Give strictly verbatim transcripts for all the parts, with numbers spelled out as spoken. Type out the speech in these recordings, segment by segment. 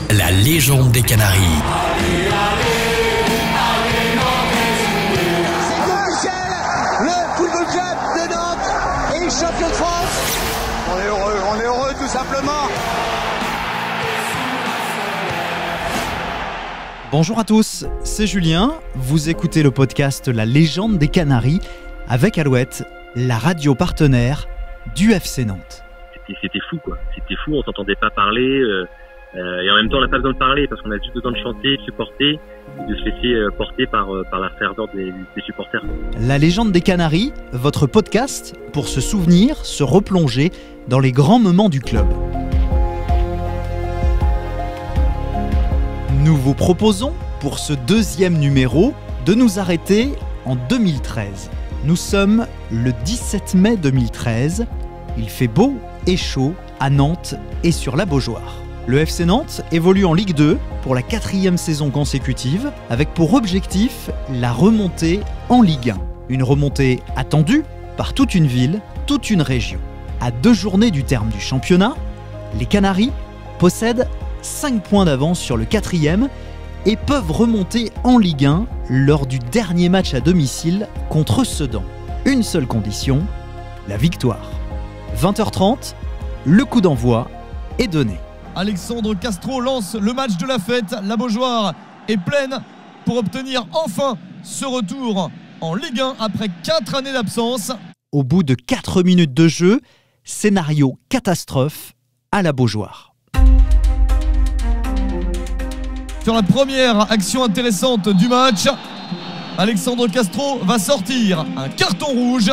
La légende des Canaries. Allez, allez, allez, Nantes. C'est Michel, le football club de Nantes est champion de France. On est heureux, on est heureux tout simplement. Bonjour à tous, c'est Julien. Vous écoutez le podcast La légende des Canaries avec Alouette, la radio partenaire du F C Nantes. C'était, c'était fou quoi, c'était fou, on s'entendait pas parler euh, euh, et en même temps on n'a pas besoin de parler parce qu'on a juste besoin de chanter, de supporter et de se laisser euh, porter par, euh, par la ferveur des, des supporters. La légende des Canaries, votre podcast pour se souvenir, se replonger dans les grands moments du club. Nous vous proposons, pour ce deuxième numéro, de nous arrêter en deux mille treize. Nous sommes le dix-sept mai deux mille treize. Il fait beau et chaud à Nantes et sur la Beaujoire. Le F C Nantes évolue en Ligue deux pour la quatrième saison consécutive, avec pour objectif la remontée en Ligue un. Une remontée attendue par toute une ville, toute une région. À deux journées du terme du championnat, les Canaries possèdent cinq points d'avance sur le quatrième et peuvent remonter en Ligue un lors du dernier match à domicile contre Sedan. Une seule condition, la victoire. vingt heures trente, le coup d'envoi est donné. Alexandre Castro lance le match de la fête. La Beaujoire est pleine pour obtenir enfin ce retour en Ligue un après quatre années d'absence. Au bout de quatre minutes de jeu, scénario catastrophe à la Beaujoire. Sur la première action intéressante du match, Alexandre Castro va sortir un carton rouge.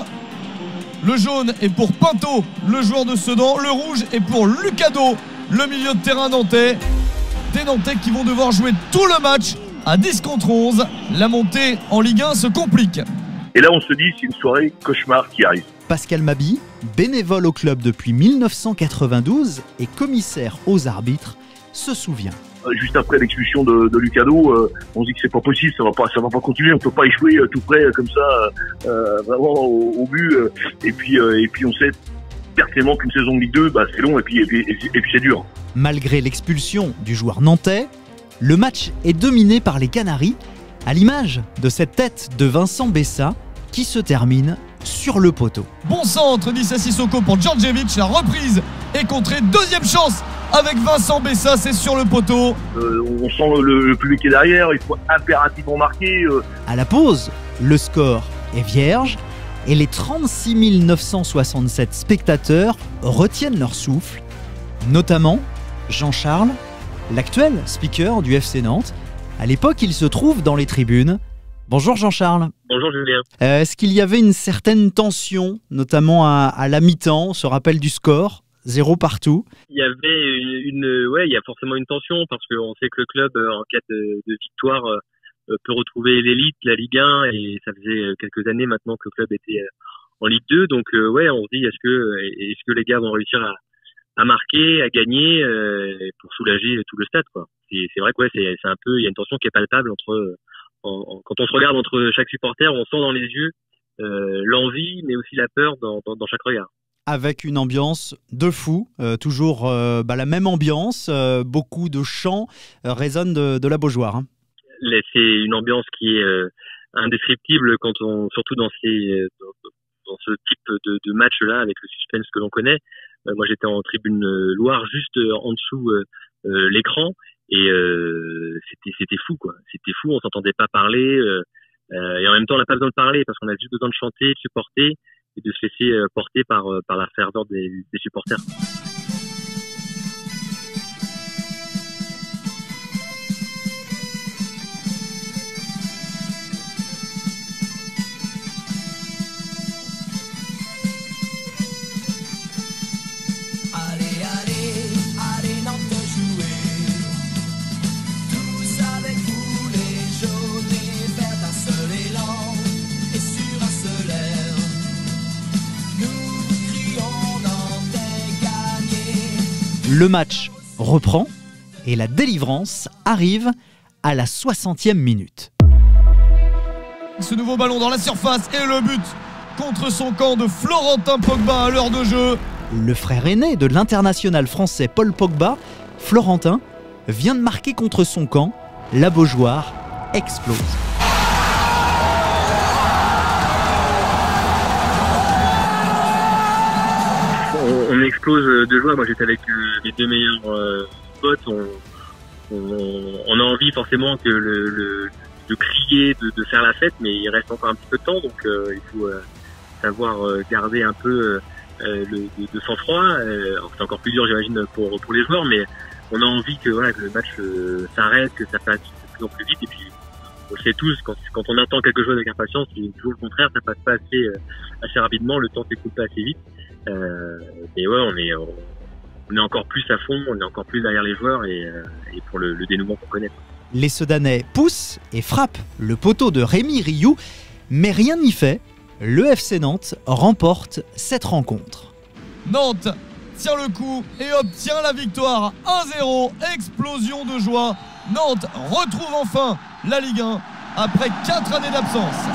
Le jaune est pour Pinto, le joueur de Sedan. Le rouge est pour Lucado, le milieu de terrain nantais. Des Nantais qui vont devoir jouer tout le match à dix contre onze. La montée en Ligue un se complique. Et là, on se dit, c'est une soirée cauchemar qui arrive. Pascal Mabi, bénévole au club depuis mille neuf cent quatre-vingt-douze et commissaire aux arbitres, se souvient. Juste après l'expulsion de, de Lucado, euh, on se dit que c'est pas possible, ça va pas, ça va pas continuer, on peut pas échouer euh, tout près euh, comme ça, euh, vraiment au, au but. Euh, et puis, euh, et puis on sait pertinemment qu'une saison de Ligue deux, bah, c'est long et puis, et puis, et puis, et puis c'est dur. Malgré l'expulsion du joueur nantais, le match est dominé par les Canaries, à l'image de cette tête de Vincent Bessa qui se termine sur le poteau. Bon centre d'Issa Sissoko pour Djordjevic, la reprise est contrée, deuxième chance avec Vincent Bessa, c'est sur le poteau. Euh, on sent le, le public qui est derrière, il faut impérativement marquer. Euh. À la pause, le score est vierge et les trente-six mille neuf cent soixante-sept spectateurs retiennent leur souffle, notamment Jean-Charles, l'actuel speaker du F C Nantes. À l'époque, il se trouve dans les tribunes. Bonjour Jean-Charles. Bonjour Julien. Euh, est-ce qu'il y avait une certaine tension, notamment à, à la mi-temps, on se rappelle du score, zéro partout? Il y avait une, une ouais, il y a forcément une tension parce qu'on sait que le club, en cas de, de victoire, euh, peut retrouver l'élite, la Ligue un, et ça faisait quelques années maintenant que le club était en Ligue deux. Donc euh, ouais, on se dit est-ce que est-ce que les gars vont réussir à, à marquer, à gagner euh, pour soulager tout le stade quoi. C'est, c'est vrai que ouais, c'est, c'est un peu, il y a une tension qui est palpable entre En, en, quand on se regarde entre chaque supporter, on sent dans les yeux euh, l'envie, mais aussi la peur dans, dans, dans chaque regard. Avec une ambiance de fou, euh, toujours euh, bah, la même ambiance, euh, beaucoup de chants euh, résonnent de, de la Beaujoire. Hein. C'est une ambiance qui est euh, indescriptible, quand on, surtout dans, ces, dans, dans ce type de, de match-là, avec le suspense que l'on connaît. Euh, moi, j'étais en tribune Loire, juste en dessous euh, euh, l'écran. Et euh, c'était c'était fou quoi, c'était fou, on s'entendait pas parler euh, euh, et en même temps on n'a pas besoin de parler parce qu'on a juste besoin de chanter, de supporter et de se laisser euh, porter par euh, par la ferveur des, des supporters. Le match reprend et la délivrance arrive à la soixantième minute. Ce nouveau ballon dans la surface et le but contre son camp de Florentin Pogba à l'heure de jeu. Le frère aîné de l'international français Paul Pogba, Florentin, vient de marquer contre son camp. La Beaujoire explose. On, on explose de joie. Moi, j'étais avec euh, mes deux meilleurs euh, potes. On, on, on a envie forcément que le, le de crier, de, de faire la fête, mais il reste encore un petit peu de temps, donc euh, il faut euh, savoir euh, garder un peu euh, le, de, de sang-froid. Euh, alors c'est encore plus dur, j'imagine, pour pour les joueurs, mais on a envie que voilà que le match euh, s'arrête, que ça passe de plus en plus vite, et puis on le sait tous, quand quand on attend quelque chose avec impatience, c'est toujours le contraire, ça passe pas assez euh, assez rapidement, le temps s'écoule pas assez vite. Euh, et ouais, on est on est encore plus à fond, on est encore plus derrière les joueurs et, euh, et pour le, le dénouement qu'on connaît. Les Sedanais poussent et frappent le poteau de Rémi Rioux, mais rien n'y fait. Le F C Nantes remporte cette rencontre. Nantes tire le coup et obtient la victoire un zéro. Explosion de joie. Nantes retrouve enfin la Ligue un après quatre années d'absence.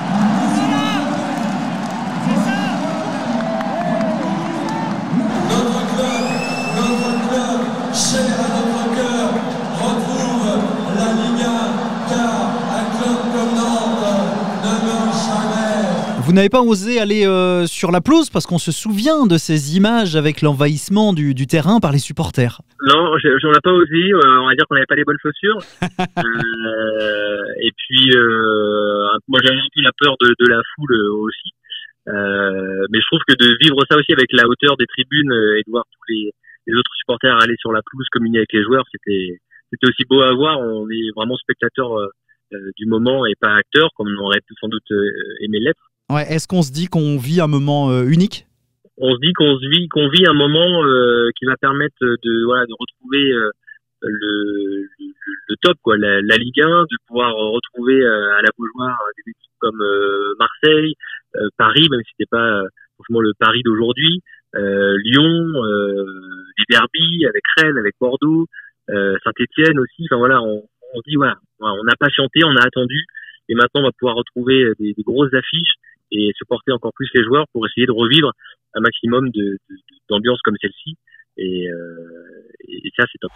Notre club, notre club, cher à notre cœur, retrouve la Ligue un, car un club comme Nantes ne meurt jamais. Vous n'avez pas osé aller euh, sur la pelouse parce qu'on se souvient de ces images avec l'envahissement du, du terrain par les supporters. Non, j'en ai pas osé. Euh, on va dire qu'on n'avait pas les bonnes chaussures. euh, et puis, euh, moi j'avais un peu la peur de, de la foule aussi. Euh, mais je trouve que de vivre ça aussi avec la hauteur des tribunes et de voir tous les, les autres supporters aller sur la pelouse communier avec les joueurs, c'était c'était aussi beau à voir. On est vraiment spectateur euh, du moment et pas acteur, comme on aurait sans doute euh, aimé l'être. Ouais, est-ce qu'on se dit qu'on vit un moment euh, unique ? On se dit qu'on se vit qu'on vit un moment euh, qui va permettre de voilà de retrouver euh, le, le le top quoi, la, la Ligue un, de pouvoir retrouver euh, à la Beaujoire des équipes comme euh, Marseille, euh, Paris, même si c'était pas euh, forcément le Paris d'aujourd'hui, euh, Lyon, euh, les derbies avec Rennes, avec Bordeaux, euh, Saint-Étienne aussi. Enfin voilà, on, on se dit voilà, on a patienté, on a attendu, et maintenant on va pouvoir retrouver des, des grosses affiches et supporter encore plus les joueurs pour essayer de revivre un maximum de, de, d'ambiance comme celle-ci. Et, euh, et ça, c'est top.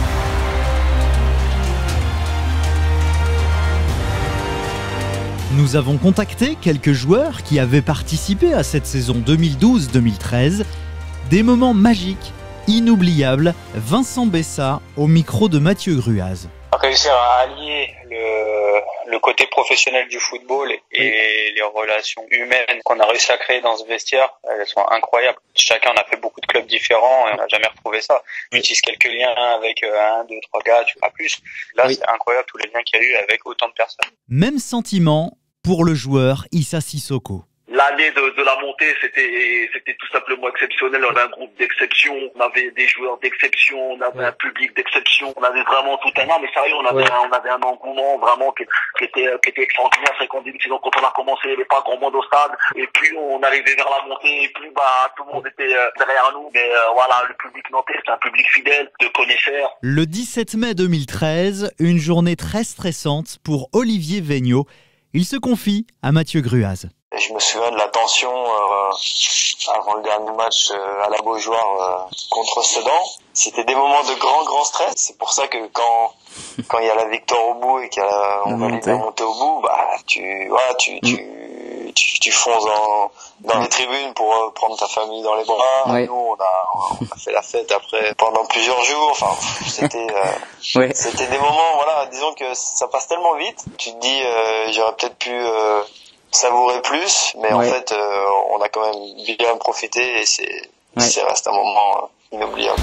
Nous avons contacté quelques joueurs qui avaient participé à cette saison deux mille douze deux mille treize. Des moments magiques, inoubliables. Vincent Bessa au micro de Mathieu Gruaz. Réussir à allier le, le côté professionnel du football et les relations humaines qu'on a réussi à créer dans ce vestiaire, elles sont incroyables. Chacun, on a fait beaucoup de clubs différents et on n'a jamais retrouvé ça. On utilise quelques liens avec un, deux, trois gars, tu vois, plus. Là, oui. C'est incroyable tous les liens qu'il y a eu avec autant de personnes. Même sentiment pour le joueur Issa Sissoko. L'année de, de la montée, c'était c'était tout simplement exceptionnel. On avait un groupe d'exception, on avait des joueurs d'exception, on avait ouais. un public d'exception, on avait vraiment tout un an. Mais sérieux, on avait ouais. un, on avait un engouement vraiment qui, qui était qui était extraordinaire. C'est qu'on dit sinon quand on a commencé, il n'y avait pas grand monde au stade. Et puis on arrivait vers la montée, et plus bah tout le monde était euh, derrière nous. Mais euh, voilà, le public nantais, c'est un public fidèle, de connaisseurs. Le dix-sept mai deux mille treize, une journée très stressante pour Olivier Végnot. Il se confie à Mathieu Gruaz. Et je me souviens de la tension euh, avant le dernier match euh, à la Beaujoire euh, contre Sedan. C'était des moments de grand grand stress. C'est pour ça que quand quand il y a la victoire au bout et qu'on valide la montée au bout, bah tu voilà, tu mm. tu, tu tu fonces dans dans ouais. les tribunes pour euh, prendre ta famille dans les bras. Ouais. Nous on a on a fait la fête après pendant plusieurs jours. Enfin c'était euh, ouais. c'était des moments voilà, disons que ça passe tellement vite. Tu te dis euh, j'aurais peut-être pu euh, savourer plus, mais ouais. en fait, euh, on a quand même bien profité et c'est, ouais. c'est reste un moment euh, inoubliable.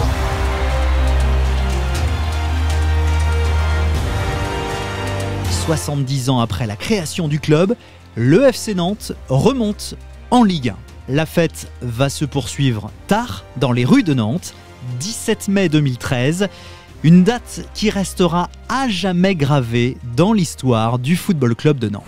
soixante-dix ans après la création du club, le F C Nantes remonte en Ligue un. La fête va se poursuivre tard dans les rues de Nantes, dix-sept mai deux mille treize, une date qui restera à jamais gravée dans l'histoire du Football Club de Nantes.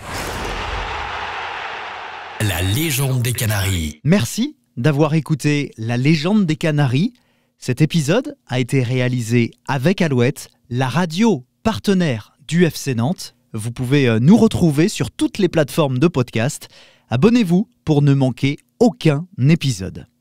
La légende des Canaries. Merci d'avoir écouté La légende des Canaries. Cet épisode a été réalisé avec Alouette, la radio partenaire du F C Nantes. Vous pouvez nous retrouver sur toutes les plateformes de podcast. Abonnez-vous pour ne manquer aucun épisode.